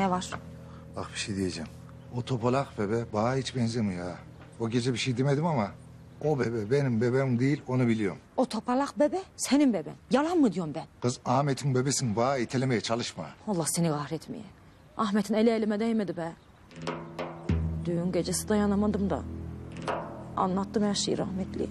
Ne var? Bak bir şey diyeceğim. O topalak bebe bana hiç benzemiyor ha. O gece bir şey demedim ama o bebe benim bebeğim değil, onu biliyorum. O topalak bebe senin beben. Yalan mı diyorum ben? Kız Ahmet'in bebesin, bana itelemeye çalışma. Allah seni kahretmeye. Ahmet'in eli elime değmedi be. Düğün gecesi dayanamadım da. Anlattım her şeyi rahmetliye.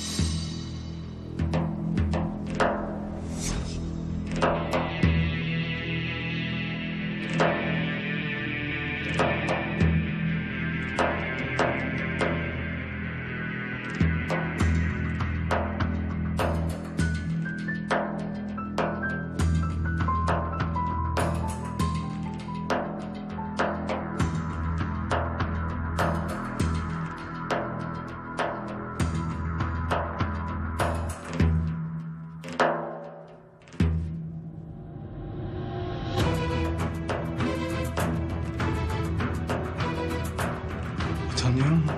Utanıyor mu?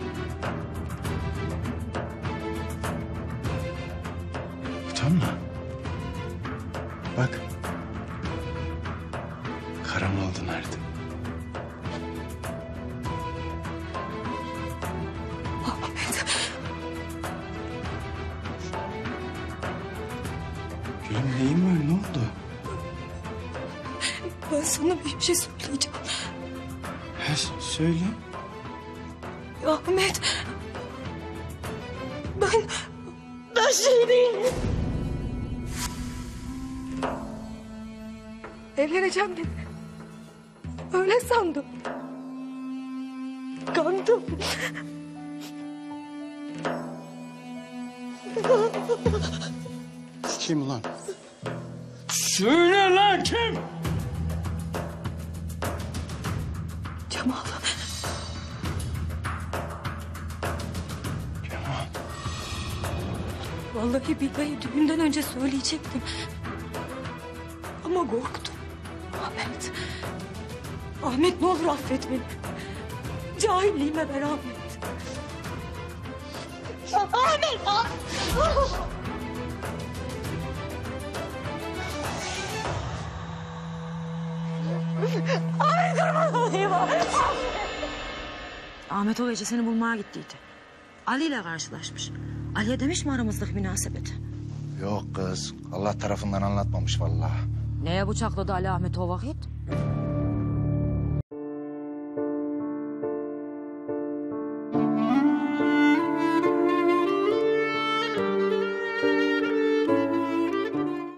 Utanma. Bak. Karam oldu nerede? Gülüm neyin var, ne oldu? Ben sana bir şey söyleyeceğim. Ha, söyle. Ahmet. Ben şey değilim. Evleneceğim dedi. Öyle sandım. Kandım. Kim ulan? Söyle lan kim? Cemal. Kemal. Vallahi billahi düğünden önce söyleyecektim. Ama korktum. Ahmet. Ahmet ne olur affet beni. Cahilliğime ver Ahmet. Ahmet! Ahmet durma olayım Ahmet. Ahmet o gece seni bulmaya gittiydi. Ali ile karşılaşmış. Ali'ye demiş mi aramızdaki münasebeti? Yok kız, Allah tarafından anlatmamış vallahi. Neye bıçakladı Ali Ahmet o vakit?